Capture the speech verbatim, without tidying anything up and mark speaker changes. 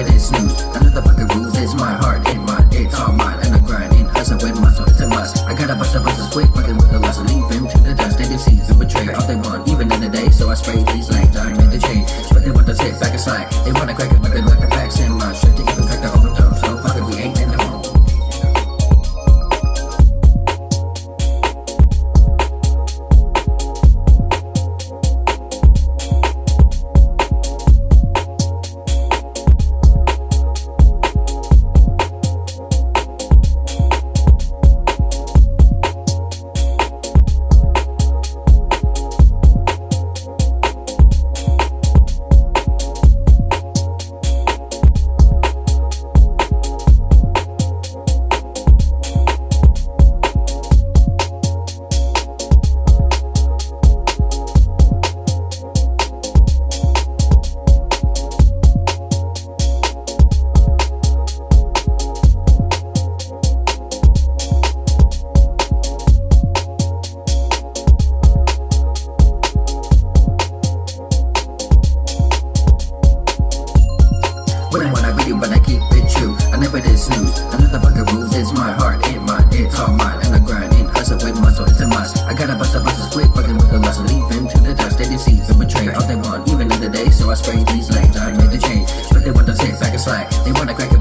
Speaker 1: never did snooze. Another fucking rules is my heart and my it's all mine. And I grind and hustle with muscle, it's a must. I gotta bust the buses quick, fucking with the lust. Leave him to the dust, they deceive and betray all they want, even in the day. So I spray these lanes, I made the change. But they want to sit back and slide. They wanna crack it, but they like the facts in my shit to even crack the overdose. So fuck it, we ain't in the home. When I wanna be you, but I keep it true. I never did snooze. Another fucking rules is my heart and my it's all mine. And I grind and hustle with muscle, it's a must. I gotta bust the buses quick, fucking with the lust. Leave him to the dust, they deceive and betray all they want, even in the day. So I spray these lanes, I made the change. But they want to sit back and slide. They wanna crack it.